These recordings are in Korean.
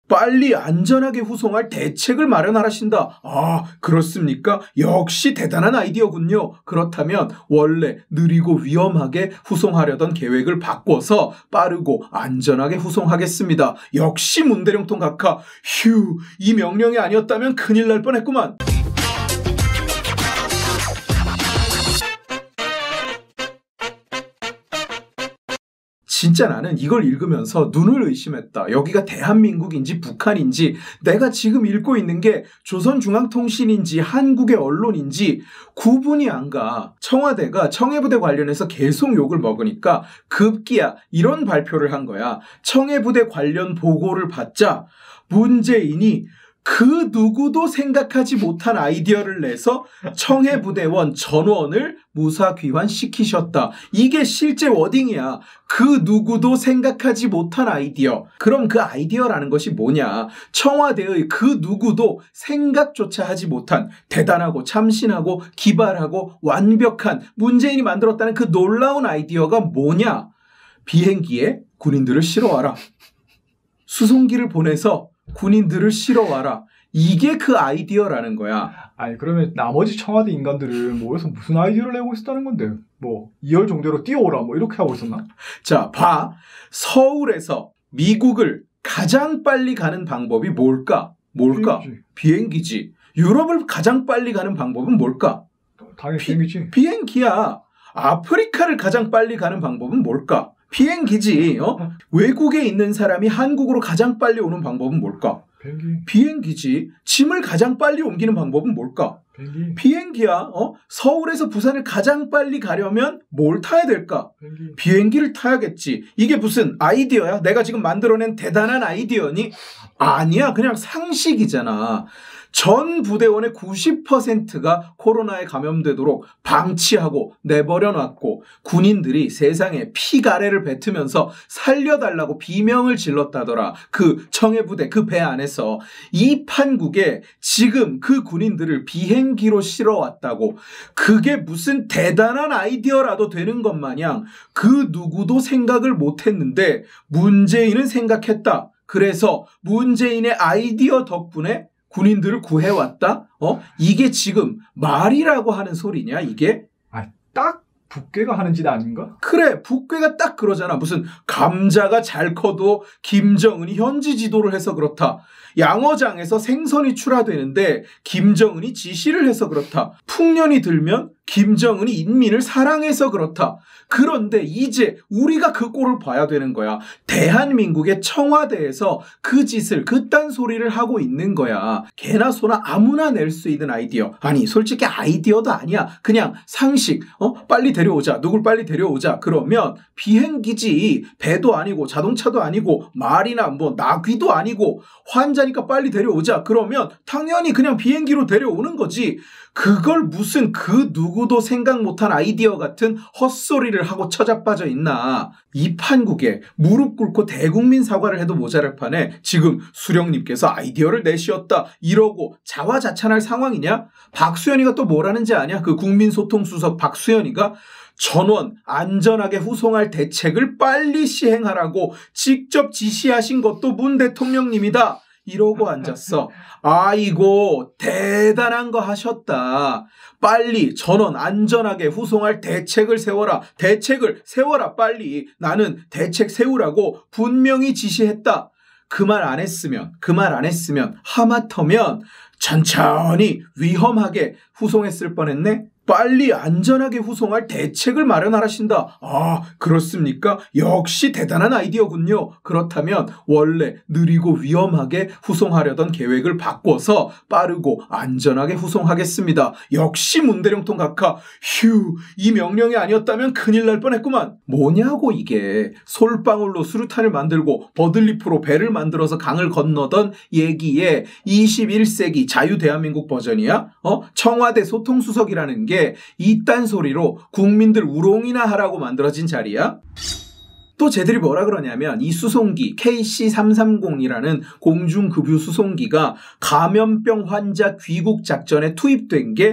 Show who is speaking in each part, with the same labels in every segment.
Speaker 1: 빨리 안전하게 후송할 대책을 마련하라신다. 아, 그렇습니까? 역시 대단한 아이디어군요. 그렇다면 원래 느리고 위험하게 후송하려던 계획을 바꿔서 빠르고 안전하게 후송하겠습니다. 역시 문대령통 각하. 휴, 이 명령이 아니었다면 큰일 날 뻔했구만. 진짜 나는 이걸 읽으면서 눈을 의심했다. 여기가 대한민국인지 북한인지, 내가 지금 읽고 있는 게 조선중앙통신인지 한국의 언론인지 구분이 안 가. 청와대가 청해부대 관련해서 계속 욕을 먹으니까 급기야 이런 발표를 한 거야. 청해부대 관련 보고를 받자 문재인이 그 누구도 생각하지 못한 아이디어를 내서 청해부대원 전원을 무사귀환시키셨다. 이게 실제 워딩이야. 그 누구도 생각하지 못한 아이디어. 그럼 그 아이디어라는 것이 뭐냐? 청와대의 그 누구도 생각조차 하지 못한 대단하고 참신하고 기발하고 완벽한 문재인이 만들었다는 그 놀라운 아이디어가 뭐냐? 비행기에 군인들을 실어와라. 수송기를 보내서 군인들을 실어와라. 이게 그 아이디어라는 거야.
Speaker 2: 아니 그러면 나머지 청와대 인간들은 모여서 무슨 아이디어를 내고 있었다는 건데, 뭐 2열 정도로 뛰어오라 뭐 이렇게 하고 있었나?
Speaker 1: 자, 봐. 서울에서 미국을 가장 빨리 가는 방법이 뭘까? 비행기지. 유럽을 가장 빨리 가는 방법은 뭘까?
Speaker 2: 당연히 비행기지.
Speaker 1: 비행기야. 아프리카를 가장 빨리 가는 방법은 뭘까? 비행기지. 외국에 있는 사람이 한국으로 가장 빨리 오는 방법은 뭘까? 비행기지. 짐을 가장 빨리 옮기는 방법은 뭘까? 비행기야. 서울에서 부산을 가장 빨리 가려면 뭘 타야 될까? 비행기를 타야겠지. 이게 무슨 아이디어야? 내가 지금 만들어낸 대단한 아이디어니? 아니야. 그냥 상식이잖아. 전 부대원의 90%가 코로나에 감염되도록 방치하고 내버려 놨고, 군인들이 세상에 피가래를 뱉으면서 살려달라고 비명을 질렀다더라. 그 청해부대 그 배 안에서. 이 판국에 지금 그 군인들을 비행기로 실어왔다고. 그게 무슨 대단한 아이디어라도 되는 것 마냥 그 누구도 생각을 못했는데 문재인은 생각했다. 그래서 문재인의 아이디어 덕분에 군인들을 구해왔다? 이게 지금 말이라고 하는 소리냐, 이게?
Speaker 2: 딱 북괴가 하는 짓 아닌가?
Speaker 1: 그래, 북괴가 딱 그러잖아. 무슨 감자가 잘 커도 김정은이 현지 지도를 해서 그렇다. 양어장에서 생선이 출하되는데 김정은이 지시를 해서 그렇다. 풍년이 들면 김정은이 인민을 사랑해서 그렇다. 그런데 이제 우리가 그 꼴을 봐야 되는 거야. 대한민국의 청와대에서 그 짓을, 그딴 소리를 하고 있는 거야. 개나 소나 아무나 낼 수 있는 아이디어. 아니, 솔직히 아이디어도 아니야. 그냥 상식. 빨리 데려오자. 누굴 빨리 데려오자. 그러면 비행기지. 배도 아니고 자동차도 아니고 말이나 뭐 나귀도 아니고 환자니까 빨리 데려오자. 그러면 당연히 그냥 비행기로 데려오는 거지. 그걸 무슨 그 누구도 생각 못한 아이디어 같은 헛소리를 하고 처자빠져 있나. 이 판국에 무릎 꿇고 대국민 사과를 해도 모자랄 판에 지금 수령님께서 아이디어를 내시었다 이러고 자화자찬할 상황이냐? 박수현이가 또 뭐라는지 아냐? 그 국민소통수석 박수현이가 전원 안전하게 후송할 대책을 빨리 시행하라고 직접 지시하신 것도 문 대통령님이다. 이러고 앉았어. 아이고, 대단한 거 하셨다. 빨리 전원 안전하게 후송할 대책을 세워라. 대책을 세워라, 빨리. 나는 대책 세우라고 분명히 지시했다. 그 말 안 했으면 하마터면 천천히 위험하게 후송했을 뻔했네. 빨리 안전하게 후송할 대책을 마련하라신다. 아, 그렇습니까? 역시 대단한 아이디어군요. 그렇다면 원래 느리고 위험하게 후송하려던 계획을 바꿔서 빠르고 안전하게 후송하겠습니다. 역시 문대령통 각하. 휴, 이 명령이 아니었다면 큰일 날 뻔했구만. 뭐냐고 이게. 솔방울로 수류탄을 만들고 버들리프로 배를 만들어서 강을 건너던 얘기에 21세기 자유대한민국 버전이야? 청와대 소통수석이라는 게 이딴 소리로 국민들 우롱이나 하라고 만들어진 자리야? 또 쟤들이 뭐라 그러냐면 이 수송기 KC-330이라는 공중급유 수송기가 감염병 환자 귀국 작전에 투입된 게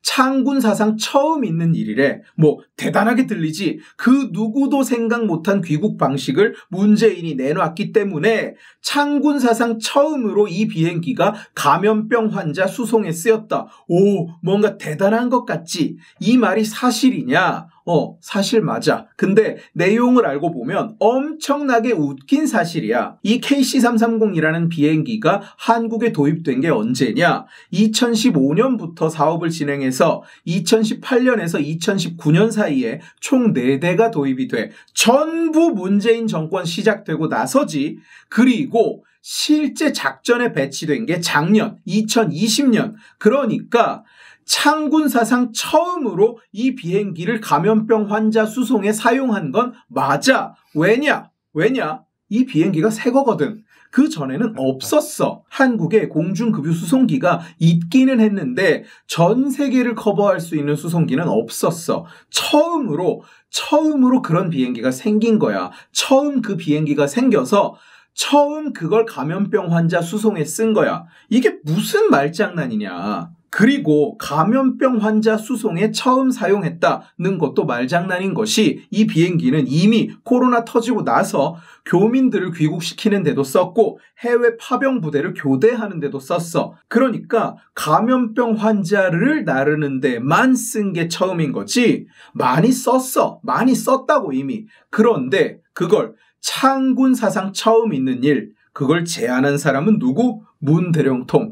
Speaker 1: 창군 사상 처음 있는 일이래. 뭐 대단하게 들리지. 그 누구도 생각 못한 귀국 방식을 문재인이 내놨기 때문에 창군 사상 처음으로 이 비행기가 감염병 환자 수송에 쓰였다. 오, 뭔가 대단한 것 같지? 이 말이 사실이냐? 사실 맞아. 근데 내용을 알고 보면 엄청나게 웃긴 사실이야. 이 KC-330이라는 비행기가 한국에 도입된 게 언제냐? 2015년부터 사업을 진행해서 2018년에서 2019년 사이에 총 4대가 도입이 돼. 전부 문재인 정권 시작되고 나서지. 그리고 실제 작전에 배치된 게 작년 2020년. 그러니까 창군 사상 처음으로 이 비행기를 감염병 환자 수송에 사용한 건 맞아. 왜냐? 이 비행기가 새 거거든. 그 전에는 없었어. 한국에 공중급유 수송기가 있기는 했는데 전 세계를 커버할 수 있는 수송기는 없었어. 처음으로 그런 비행기가 생긴 거야. 처음 그 비행기가 생겨서 처음 그걸 감염병 환자 수송에 쓴 거야. 이게 무슨 말장난이냐. 그리고 감염병 환자 수송에 처음 사용했다는 것도 말장난인 것이 이 비행기는 이미 코로나 터지고 나서 교민들을 귀국시키는 데도 썼고 해외 파병 부대를 교대하는 데도 썼어. 그러니까 감염병 환자를 나르는 데만 쓴 게 처음인 거지. 많이 썼어. 많이 썼다고 이미. 그런데 그걸 창군 사상 처음 있는 일, 그걸 제안한 사람은 누구? 문대령통.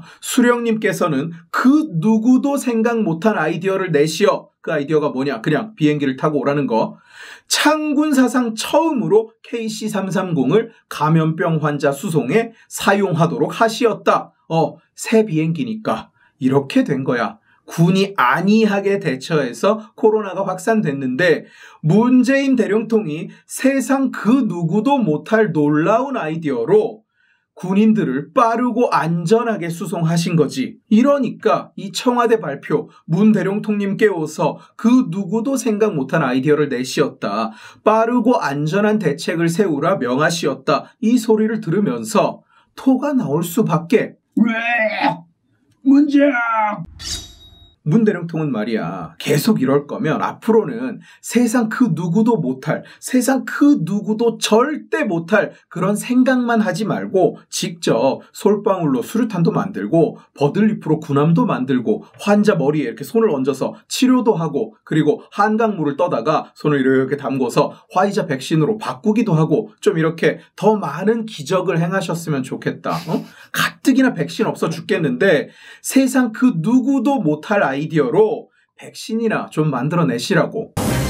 Speaker 1: 수령님께서는 그 누구도 생각 못한 아이디어를 내시어. 그 아이디어가 뭐냐? 그냥 비행기를 타고 오라는 거. 창군 사상 처음으로 KC-330을 감염병 환자 수송에 사용하도록 하시었다. 새 비행기니까. 이렇게 된 거야. 군이 안이하게 대처해서 코로나가 확산됐는데 문재인 대령통이 세상 그 누구도 못할 놀라운 아이디어로 군인들을 빠르고 안전하게 수송하신 거지. 이러니까 이 청와대 발표 문 대령통님께서 그 누구도 생각 못한 아이디어를 내시었다. 빠르고 안전한 대책을 세우라 명하시었다. 이 소리를 들으면서 토가 나올 수밖에.
Speaker 3: 왜? 문재인!
Speaker 1: 문 대령통은 말이야, 계속 이럴 거면 앞으로는 세상 그 누구도 못할, 세상 그 누구도 절대 못할 그런 생각만 하지 말고 직접 솔방울로 수류탄도 만들고 버들잎으로 군함도 만들고 환자 머리에 이렇게 손을 얹어서 치료도 하고 그리고 한강물을 떠다가 손을 이렇게 담궈서 화이자 백신으로 바꾸기도 하고 좀 이렇게 더 많은 기적을 행하셨으면 좋겠다. 가뜩이나 백신 없어 죽겠는데 세상 그 누구도 못할 아이디어로 백신이나 좀 만들어내시라고.